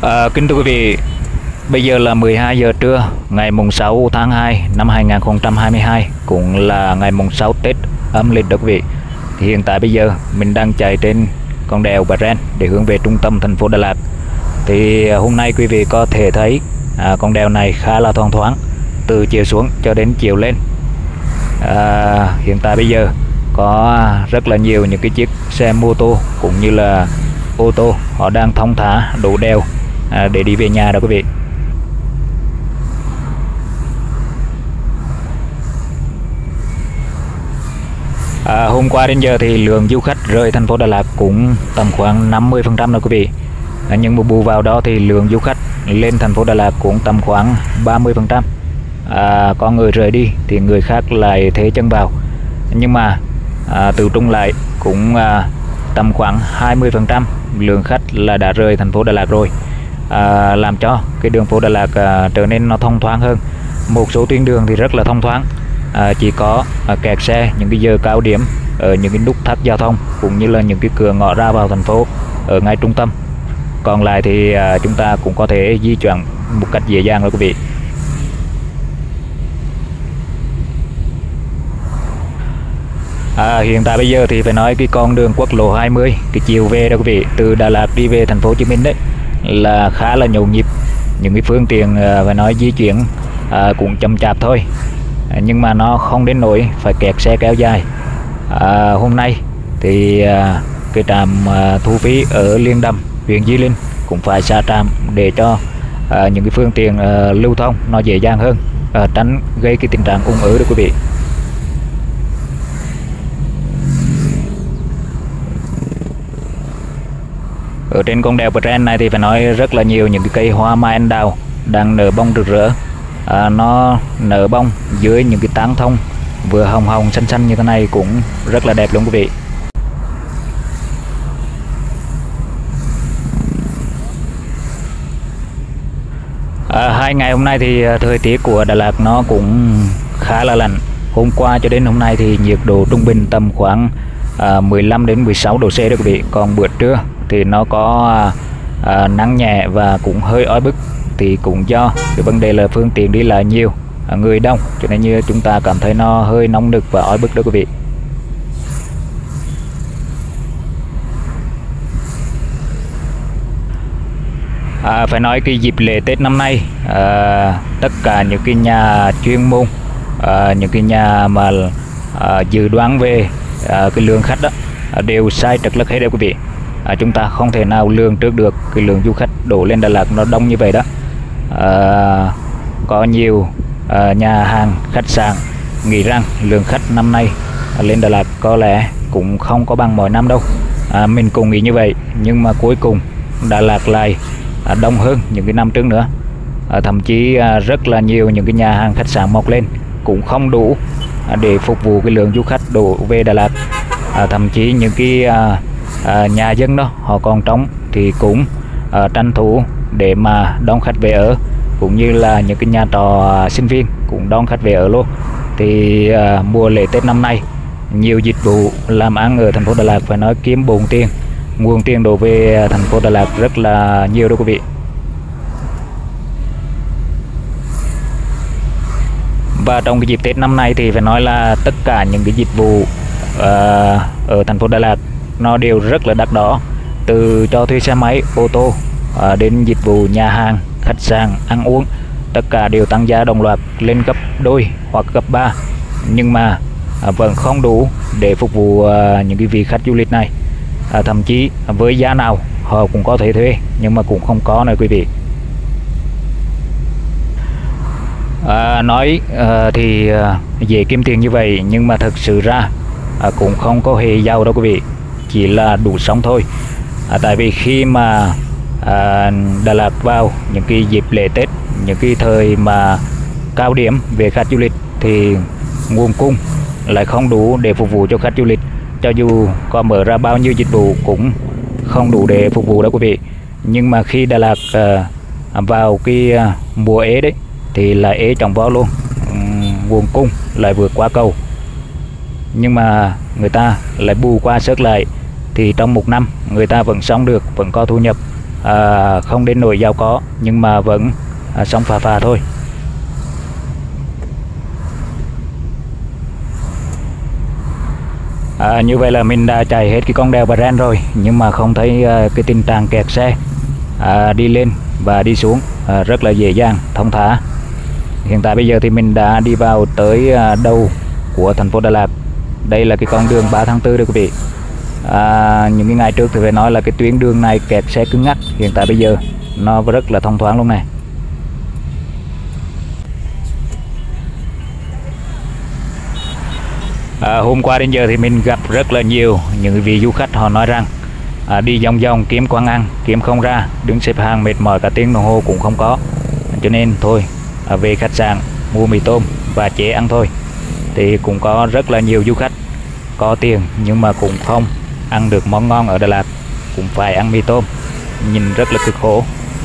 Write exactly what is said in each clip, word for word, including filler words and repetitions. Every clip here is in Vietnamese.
À, kính thưa quý vị, bây giờ là mười hai giờ trưa ngày mùng sáu tháng hai năm hai nghìn không trăm hai mươi hai, cũng là ngày mùng sáu Tết âm lịch đó quý vị. Thì hiện tại bây giờ mình đang chạy trên con đèo Bà Ren để hướng về trung tâm thành phố Đà Lạt. Thì hôm nay quý vị có thể thấy à, con đèo này khá là thoáng thoáng từ chiều xuống cho đến chiều lên. À, hiện tại bây giờ có rất là nhiều những cái chiếc xe mô tô cũng như là ô tô họ đang thong thả đổ đèo à, để đi về nhà đó quý vị. À, hôm qua đến giờ thì lượng du khách rời thành phố Đà Lạt cũng tầm khoảng năm mươi phần trăm rồi quý vị. À, nhưng mà bù vào đó thì lượng du khách lên thành phố Đà Lạt cũng tầm khoảng ba mươi phần trăm. À, có người rời đi thì người khác lại thế chân vào. Nhưng mà à, tự trung lại cũng à, tầm khoảng hai mươi phần trăm lượng khách là đã rời thành phố Đà Lạt rồi. À, làm cho cái đường phố Đà Lạt à, trở nên nó thông thoáng hơn. Một số tuyến đường thì rất là thông thoáng, à, chỉ có à, kẹt xe những cái giờ cao điểm ở những cái nút thắt giao thông cũng như là những cái cửa ngõ ra vào thành phố ở ngay trung tâm. Còn lại thì à, chúng ta cũng có thể di chuyển một cách dễ dàng rồi quý vị. À, hiện tại bây giờ thì phải nói cái con đường quốc lộ hai mươi cái chiều về đó quý vị, từ Đà Lạt đi về thành phố Hồ Chí Minh đấy là khá là nhộn nhịp. Những cái phương tiện à, phải nói di chuyển à, cũng chậm chạp thôi, à, nhưng mà nó không đến nỗi phải kẹt xe kéo dài. À, hôm nay thì à, cái trạm à, thu phí ở Liên Đầm, huyện Di Linh cũng phải xả trạm để cho à, những cái phương tiện à, lưu thông nó dễ dàng hơn, à, tránh gây cái tình trạng ùn ứ đó quý vị. Ở trên con đèo Bà Ren này thì phải nói rất là nhiều những cái cây hoa mai anh đào đang nở bông rực rỡ. À, nó nở bông dưới những cái tán thông vừa hồng hồng xanh xanh như thế này cũng rất là đẹp luôn quý vị. À, hai ngày hôm nay thì thời tiết của Đà Lạt nó cũng khá là lạnh. Hôm qua cho đến hôm nay thì nhiệt độ trung bình tầm khoảng à, mười lăm đến mười sáu độ C đó quý vị. Còn bữa trưa thì nó có à, nắng nhẹ và cũng hơi oi bức, thì cũng do cái vấn đề là phương tiện đi lại nhiều, à, người đông, cho nên như chúng ta cảm thấy nó hơi nóng nực và oi bức đó quý vị. À, phải nói cái dịp lễ Tết năm nay à, tất cả những cái nhà chuyên môn, à, những cái nhà mà à, dự đoán về à, cái lượng khách đó à, đều sai trật lất hết đấy quý vị. À, chúng ta không thể nào lường trước được cái lượng du khách đổ lên Đà Lạt nó đông như vậy đó. À, có nhiều à, nhà hàng, khách sạn nghĩ rằng lượng khách năm nay à, lên Đà Lạt có lẽ cũng không có bằng mọi năm đâu. À, mình cũng nghĩ như vậy, nhưng mà cuối cùng Đà Lạt lại à, đông hơn những cái năm trước nữa. À, thậm chí à, rất là nhiều những cái nhà hàng, khách sạn mọc lên cũng không đủ à, để phục vụ cái lượng du khách đổ về Đà Lạt. À, thậm chí những cái à, à, nhà dân đó họ còn trống thì cũng à, tranh thủ để mà đón khách về ở, cũng như là những cái nhà trọ à, sinh viên cũng đón khách về ở luôn. Thì à, mùa lễ Tết năm nay nhiều dịch vụ làm ăn ở thành phố Đà Lạt phải nói kiếm bộn tiền, nguồn tiền đổ về thành phố Đà Lạt rất là nhiều đó quý vị. Và trong cái dịp Tết năm nay thì phải nói là tất cả những cái dịch vụ uh, ở thành phố Đà Lạt nó đều rất là đắt đỏ, từ cho thuê xe máy, ô tô uh, đến dịch vụ nhà hàng, khách sạn, ăn uống, tất cả đều tăng giá đồng loạt lên gấp đôi hoặc gấp ba, nhưng mà uh, vẫn không đủ để phục vụ uh, những cái vị khách du lịch này. Uh, thậm chí với giá nào họ cũng có thể thuê, nhưng mà cũng không có nữa quý vị. À, nói à, thì à, dễ kiếm tiền như vậy, nhưng mà thực sự ra à, cũng không có hề giàu đâu quý vị, chỉ là đủ sống thôi. À, tại vì khi mà à, Đà Lạt vào những cái dịp lễ Tết, những cái thời mà cao điểm về khách du lịch thì nguồn cung lại không đủ để phục vụ cho khách du lịch. Cho dù có mở ra bao nhiêu dịch vụ cũng không đủ để phục vụ đó quý vị. Nhưng mà khi Đà Lạt à, vào cái à, mùa ế đấy thì là ế trồng vó luôn, uhm, nguồn cung lại vượt qua cầu, nhưng mà người ta lại bù qua sớt lại, thì trong một năm người ta vẫn sống được, vẫn có thu nhập, à, không đến nỗi giàu có nhưng mà vẫn à, sống phà phà thôi. À, như vậy là mình đã chạy hết cái con đèo Bà Ren rồi nhưng mà không thấy uh, cái tình trạng kẹt xe. À, đi lên và đi xuống à, rất là dễ dàng, thông thả. Hiện tại bây giờ thì mình đã đi vào tới à, đầu của thành phố Đà Lạt. Đây là cái con đường ba tháng tư đây quý vị. À, những cái ngày trước thì phải nói là cái tuyến đường này kẹt xe cứng ngắc. Hiện tại bây giờ nó rất là thông thoáng luôn này. À, hôm qua đến giờ thì mình gặp rất là nhiều những vị du khách họ nói rằng à, đi vòng vòng kiếm quán ăn kiếm không ra, đứng xếp hàng mệt mỏi cả tiếng đồng hồ cũng không có, cho nên thôi à, về khách sạn mua mì tôm và chế ăn thôi. Thì cũng có rất là nhiều du khách có tiền nhưng mà cũng không ăn được món ngon ở Đà Lạt, cũng phải ăn mì tôm, nhìn rất là cực khổ.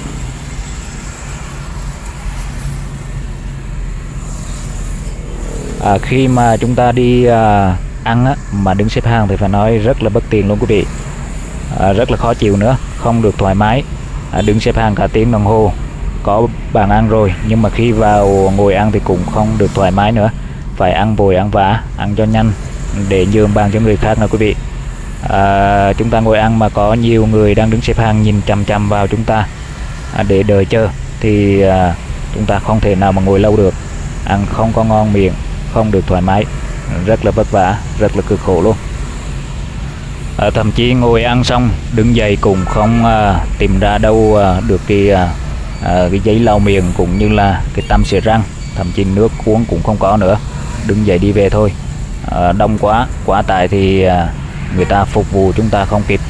À, khi mà chúng ta đi à, ăn á, mà đứng xếp hàng thì phải nói rất là bất tiện luôn quý vị. À, rất là khó chịu nữa, không được thoải mái. À, đứng xếp hàng cả tiếng đồng hồ, có bàn ăn rồi nhưng mà khi vào ngồi ăn thì cũng không được thoải mái nữa, phải ăn vội ăn vã, ăn cho nhanh để nhường bàn cho người khác nào quý vị. À, chúng ta ngồi ăn mà có nhiều người đang đứng xếp hàng nhìn chằm chằm vào chúng ta à, để đợi chờ thì à, chúng ta không thể nào mà ngồi lâu được, ăn không có ngon miệng, không được thoải mái, rất là vất vả, rất là cực khổ luôn. À, thậm chí ngồi ăn xong đứng dậy cũng không à, tìm ra đâu à, được cái à, à, cái giấy lau miệng cũng như là cái tăm xịa răng, thậm chí nước uống cũng không có nữa, đứng dậy đi về thôi. À, đông quá, quá tải thì à, người ta phục vụ chúng ta không kịp.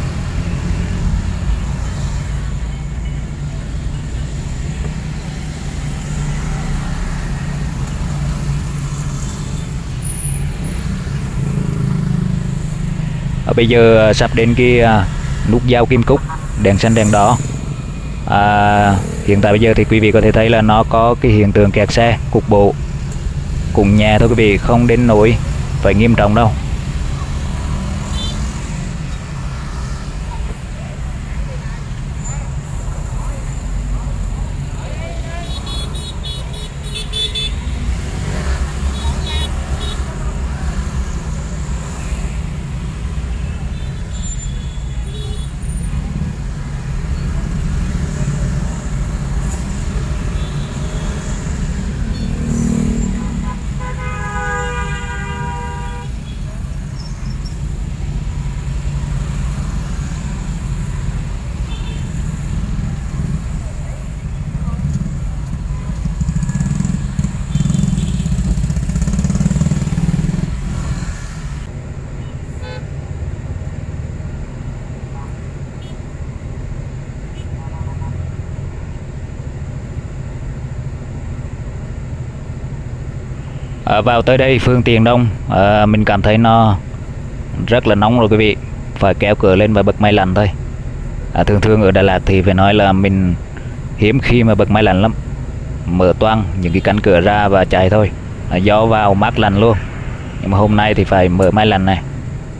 À, bây giờ sắp đến cái à, nút giao Kim Cúc, đèn xanh đèn đỏ. À, hiện tại bây giờ thì quý vị có thể thấy là nó có cái hiện tượng kẹt xe cục bộ, cũng nhẹ thôi quý vị, không đến nỗi phải nghiêm trọng đâu. À, vào tới đây phương tiện đông, à, mình cảm thấy nó rất là nóng rồi quý vị, phải kéo cửa lên và bật máy lạnh thôi. À, thường thường ở Đà Lạt thì phải nói là mình hiếm khi mà bật máy lạnh lắm, mở toang những cái cánh cửa ra và chạy thôi, à, gió vào mát lạnh luôn. Nhưng mà hôm nay thì phải mở máy lạnh này.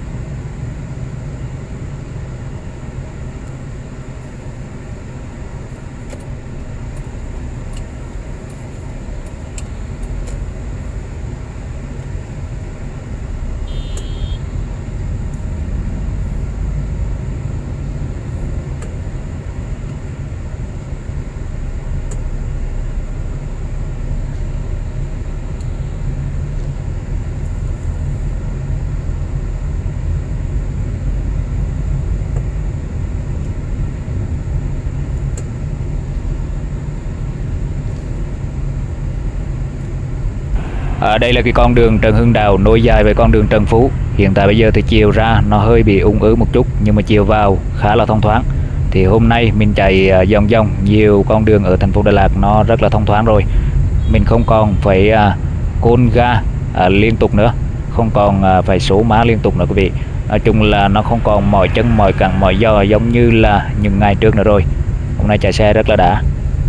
À, đây là cái con đường Trần Hưng Đạo nối dài với con đường Trần Phú. Hiện tại bây giờ thì chiều ra nó hơi bị ùn ứ một chút, nhưng mà chiều vào khá là thông thoáng. Thì hôm nay mình chạy uh, vòng vòng nhiều con đường ở thành phố Đà Lạt nó rất là thông thoáng rồi. Mình không còn phải uh, côn ga uh, liên tục nữa, không còn uh, phải số má liên tục nữa quý vị. Nói chung là nó không còn mỏi chân mỏi cẳng mỏi giò giống như là những ngày trước nữa rồi. Hôm nay chạy xe rất là đã.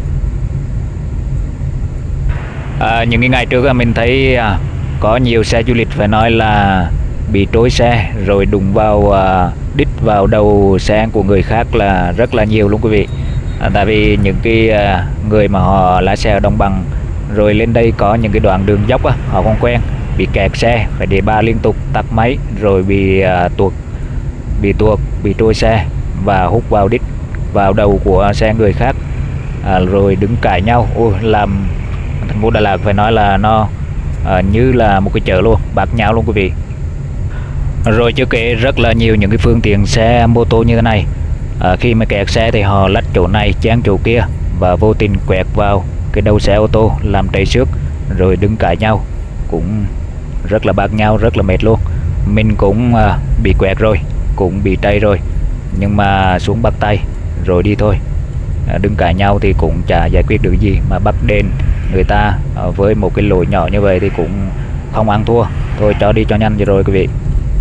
À, những cái ngày trước mình thấy à, có nhiều xe du lịch phải nói là bị trôi xe rồi đụng vào à, đít vào đầu xe của người khác là rất là nhiều luôn quý vị. À, tại vì những cái à, người mà họ lái xe ở đồng bằng rồi lên đây có những cái đoạn đường dốc á, họ không quen, bị kẹt xe phải để ba liên tục tắt máy, rồi bị à, tuột bị tuột bị trôi xe và hút vào đít vào đầu của xe người khác, à, rồi đứng cãi nhau. Ôi, làm thành phố Đà Lạt phải nói là nó à, như là một cái chợ luôn, bạc nhau luôn quý vị. Rồi chưa kể rất là nhiều những cái phương tiện xe mô tô như thế này, à, khi mà kẹt xe thì họ lách chỗ này chán chỗ kia và vô tình quẹt vào cái đầu xe ô tô làm trầy xước, rồi đứng cãi nhau, cũng rất là bạc nhau, rất là mệt luôn. Mình cũng à, bị quẹt rồi, cũng bị trầy rồi, nhưng mà xuống bắt tay rồi đi thôi. À, đứng cãi nhau thì cũng chả giải quyết được gì, mà bắt đền người ta à, với một cái lỗi nhỏ như vậy thì cũng không ăn thua, thôi cho đi cho nhanh vậy rồi quý vị.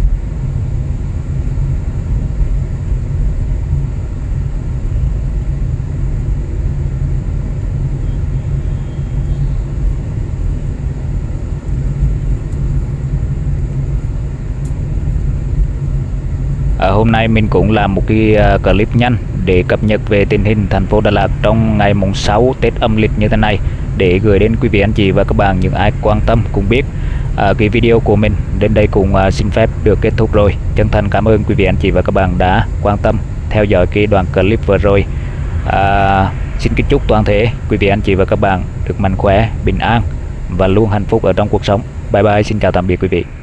À, hôm nay mình cũng làm một cái uh, clip nhanh để cập nhật về tình hình thành phố Đà Lạt trong ngày mùng sáu Tết âm lịch như thế này, để gửi đến quý vị anh chị và các bạn những ai quan tâm cùng biết. À, cái video của mình đến đây cũng uh, xin phép được kết thúc rồi. Chân thành cảm ơn quý vị anh chị và các bạn đã quan tâm theo dõi cái đoạn clip vừa rồi. À, xin kính chúc toàn thể quý vị anh chị và các bạn được mạnh khỏe, bình an và luôn hạnh phúc ở trong cuộc sống. Bye bye, xin chào tạm biệt quý vị.